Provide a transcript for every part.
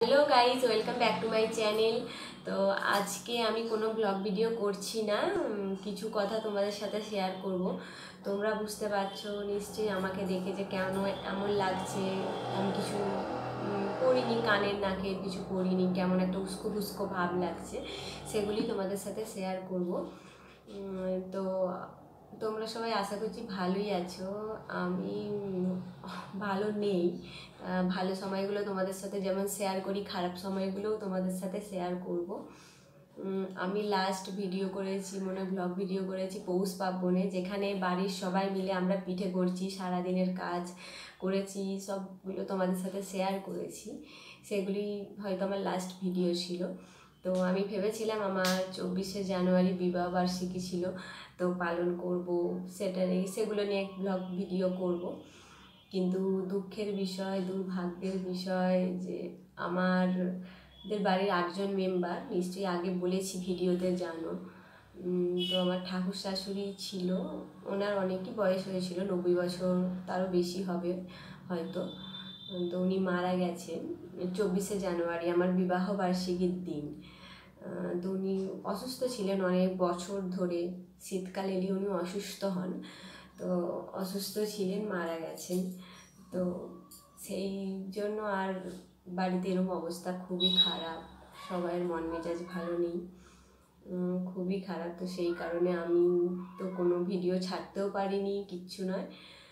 Hello guys welcome back to my channel. तो आज के आमी कोनो ब्लॉग भिडियो करছি না, কিছু কথা তোমাদের সাথে শেয়ার করব। তোমরা বুঝতে পারছো নিশ্চয়ই আমাকে দেখে যে কেন এমন লাগছে। আমি কিছু পরিনি, কানের নাকের কিছু পরিনি, কেমন একটা উস্কো ফুস্কো ভাব লাগছে, সেগুলি তোমাদের সাথে শেয়ার করব। তো তোমরা সবাই আশা করছি ভালোই আছো। আমি ভালো নেই। ভালো সময়গুলো তোমাদের সাথে যেমন শেয়ার করি, খারাপ সময়গুলোও তোমাদের সাথে শেয়ার করব। আমি লাস্ট ভিডিও করেছি, মনে ব্লগ ভিডিও করেছি পৌষ পার্বণে, যেখানে বাড়ির সবাই মিলে আমরা পিঠে করছি, সারাদিনের কাজ করেছি, সবগুলো তোমাদের সাথে শেয়ার করেছি। সেগুলি হয়তো আমার লাস্ট ভিডিও ছিল। তো আমি ভেবেছিলাম আমার 24শে জানুয়ারি বিবাহবার্ষিকী ছিল, তো পালন করব, সেগুলো নিয়ে ব্লগ ভিডিও করব। কিন্তু দুঃখের বিষয়, দুর্ভাগ্যের বিষয় যে আমাদের বাড়ির একজন মেম্বার, নিশ্চয়ই আগে বলেছি ভিডিওতে জানো, তো আমার ঠাকুর শাশুড়ি ছিল, ওনার অনেকই বয়স হয়েছিল, 90 বছর তারও বেশি হবে হয়তো। তো উনি মারা গেছেন 24শে জানুয়ারি, আমার বিবাহ বার্ষিকীর দিন। তো উনি অসুস্থ ছিলেন অনেক বছর ধরে, শীতকাল এলে উনি অসুস্থ হন, তো অসুস্থ ছিলেন, মারা গেছেন। তো সেই জন্য আর বাড়িতে এরকম অবস্থা, খুবই খারাপ, সবাই মন মেজাজ ভালো নেই, খুবই খারাপ। তো সেই কারণে আমি তো কোনো ভিডিও ছাড়তেও পারিনি, কিচ্ছু নয়।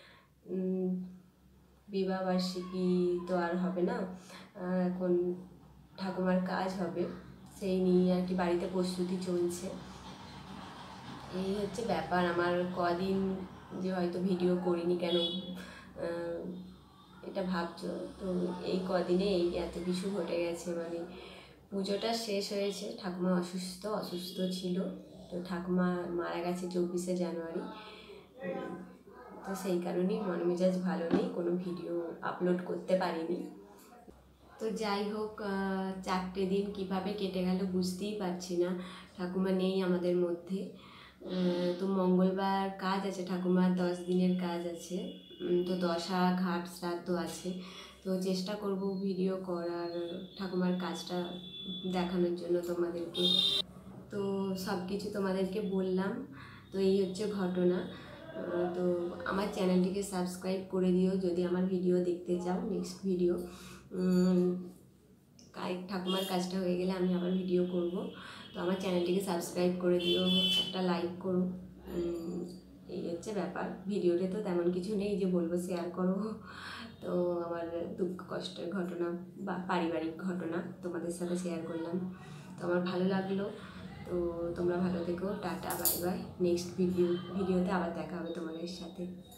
বিবাহবার্ষিকী তো আর হবে না, এখন ঠাকুমার কাজ হবে, সেই নিয়ে আর কি বাড়িতে প্রস্তুতি চলছে। এই হচ্ছে ব্যাপার। আমার কদিন যে হয়তো ভিডিও করিনি কেন এটা ভাবছো, তো এই কদিনে এই এত কিছু ঘটে গেছে। মানে পুজোটা শেষ হয়েছে, ঠাকুমা অসুস্থ ছিল, তো ঠাকুমা মারা গেছে 24শে জানুয়ারি। তো সেই কারণেই মন মেজাজ ভালো নেই, কোনো ভিডিও আপলোড করতে পারিনি। তো যাই হোক, 4টে দিন কিভাবে কেটে গেল বুঝতেই পারছি না, ঠাকুমা নেই আমাদের মধ্যে। তো মঙ্গলবার কাজ আছে, ঠাকুমার 10 দিনের কাজ আছে, তো দশা ঘাট শ্রাদ্ধ আছে। তো চেষ্টা করব ভিডিও করার, ঠাকুমার কাজটা দেখানোর জন্য তোমাদেরকে। তো সব কিছু তোমাদেরকে বললাম। তো এই হচ্ছে ঘটনা। তো আমার চ্যানেলটিকে সাবস্ক্রাইব করে দিও যদি আমার ভিডিও দেখতে চাও। নেক্সট ভিডিও ঠাকুমার কাজটা হয়ে গেলে আমি আবার ভিডিও করব। তো আমার চ্যানেলটিকে সাবস্ক্রাইব করে দিও, একটা লাইক করো। এই হচ্ছে ব্যাপার। ভিডিওতে তো তেমন কিছু নেই যে বলবো শেয়ার করো। তো আমার দুঃখ কষ্টের ঘটনা বা পারিবারিক ঘটনা তোমাদের সাথে শেয়ার করলাম। তো আমার ভালো লাগলো। তো তোমরা ভালো থেকো, টাটা, বাই বাই। নেক্সট ভিডিওতে আবার দেখা হবে তোমাদের সাথে।